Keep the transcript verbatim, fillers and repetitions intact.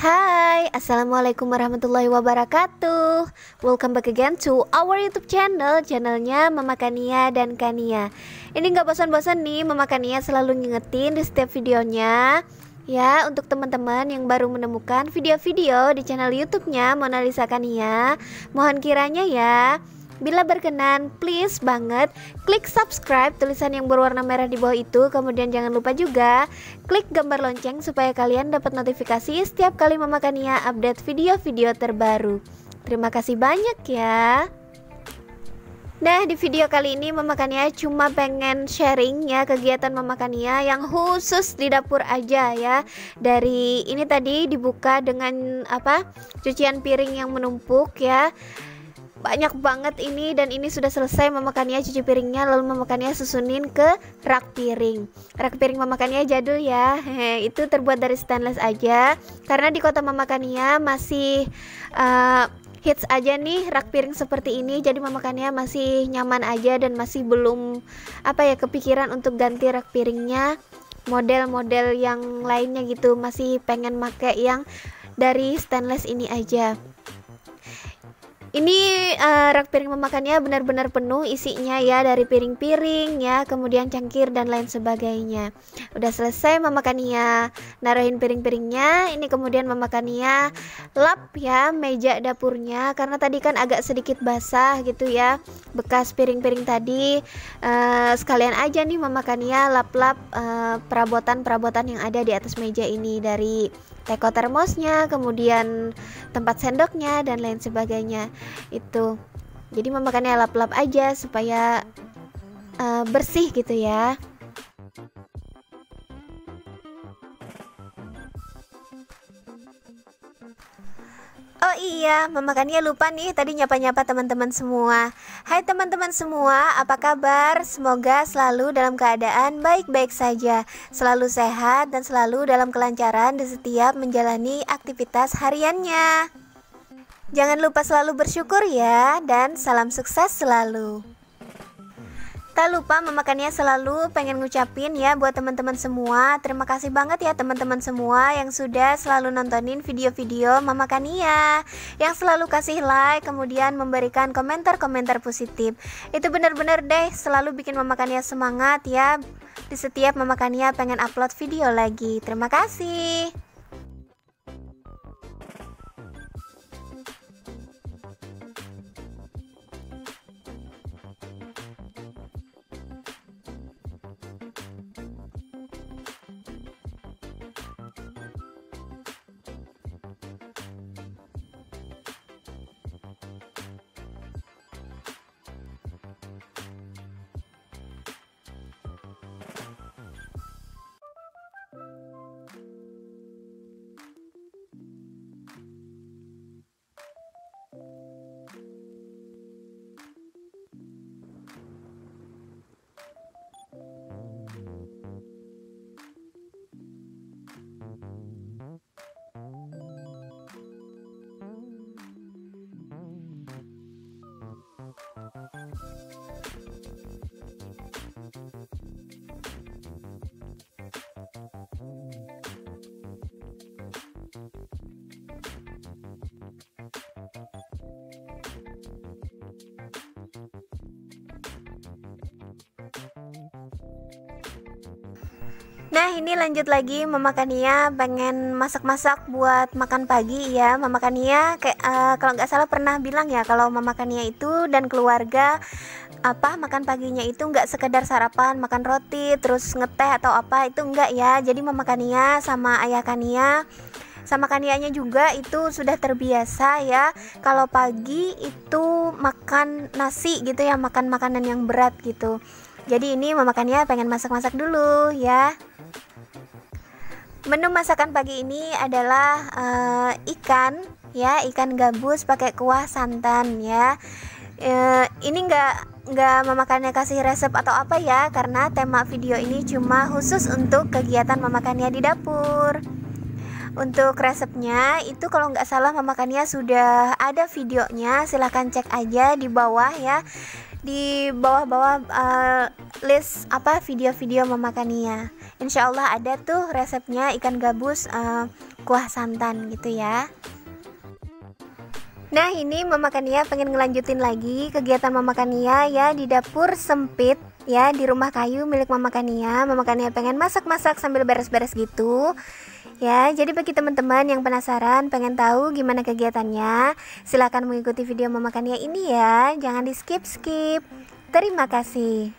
Hai, Assalamualaikum warahmatullahi wabarakatuh. Welcome back again to our YouTube channel, channelnya Mama Kania dan Kania. Ini nggak bosan-bosan nih, Mama Kania selalu ngingetin di setiap videonya. Ya, untuk teman-teman yang baru menemukan video-video di channel YouTube-nya Mona Lisa Kania, mohon kiranya ya, bila berkenan, please banget klik subscribe tulisan yang berwarna merah di bawah itu. Kemudian jangan lupa juga klik gambar lonceng supaya kalian dapat notifikasi setiap kali Mama Kania update video-video terbaru. Terima kasih banyak ya. Nah, di video kali ini Mama Kania cuma pengen sharing ya kegiatan Mama Kania yang khusus di dapur aja ya. Dari ini tadi dibuka dengan apa? Cucian piring yang menumpuk ya. Banyak banget ini, dan ini sudah selesai Mama Kania cuci piringnya, lalu Mama Kania susunin ke rak piring. Rak piring Mama Kania jadul ya. Hehe, itu terbuat dari stainless aja. Karena di kota Mama Kania masih uh, hits aja nih rak piring seperti ini. Jadi Mama Kania masih nyaman aja dan masih belum apa ya kepikiran untuk ganti rak piringnya model-model yang lainnya gitu. Masih pengen make yang dari stainless ini aja. Ini uh, rak piring Mama Kania benar-benar penuh isinya ya, dari piring-piring ya, kemudian cangkir dan lain sebagainya. Udah selesai Mama Kania naruhin piring-piringnya. Ini kemudian Mama Kania lap ya meja dapurnya, karena tadi kan agak sedikit basah gitu ya bekas piring-piring tadi. uh, Sekalian aja nih Mama Kania lap-lap uh, perabotan-perabotan yang ada di atas meja ini, dari teko termosnya, kemudian tempat sendoknya dan lain sebagainya itu. Jadi Mama Kania lap-lap aja supaya uh, bersih gitu ya. Oh iya, Mama Kania lupa nih tadi nyapa-nyapa teman-teman semua. Hai teman-teman semua, apa kabar? Semoga selalu dalam keadaan baik-baik saja, selalu sehat dan selalu dalam kelancaran di setiap menjalani aktivitas hariannya. Jangan lupa selalu bersyukur ya, dan salam sukses selalu. Tak lupa Mama Kania selalu pengen ngucapin ya buat teman-teman semua, terima kasih banget ya teman-teman semua yang sudah selalu nontonin video-video Mama Kania, yang selalu kasih like, kemudian memberikan komentar-komentar positif. Itu benar-benar deh selalu bikin Mama Kania semangat ya di setiap Mama Kania pengen upload video lagi. Terima kasih. Nah, ini lanjut lagi Mama Kania pengen masak-masak buat makan pagi ya. Mama Kania kayak uh, kalau nggak salah pernah bilang ya kalau Mama Kania itu dan keluarga apa makan paginya itu nggak sekedar sarapan makan roti terus ngeteh atau apa, itu enggak ya. Jadi Mama Kania sama Ayah Kania sama Kanianya juga itu sudah terbiasa ya kalau pagi itu makan nasi gitu ya, makan makanan yang berat gitu. Jadi ini Mama Kania pengen masak-masak dulu ya. Menu masakan pagi ini adalah uh, ikan ya, ikan gabus pakai kuah santan ya. Uh, ini enggak enggak Mama Kania kasih resep atau apa ya, karena tema video ini cuma khusus untuk kegiatan Mama Kania di dapur. Untuk resepnya itu kalau nggak salah Mama Kania sudah ada videonya, silahkan cek aja di bawah ya. Di bawah-bawah uh, list apa video-video Mama Kania. Insya Allah ada tuh resepnya ikan gabus uh, kuah santan gitu ya. Nah ini Mama Kania pengen ngelanjutin lagi kegiatan Mama Kania ya di dapur sempit ya, di rumah kayu milik Mama Kania. Mama Kania pengen masak-masak sambil beres-beres gitu ya. Jadi bagi teman-teman yang penasaran pengen tahu gimana kegiatannya, silahkan mengikuti video Mama Kania ini ya, jangan di skip-skip. Terima kasih.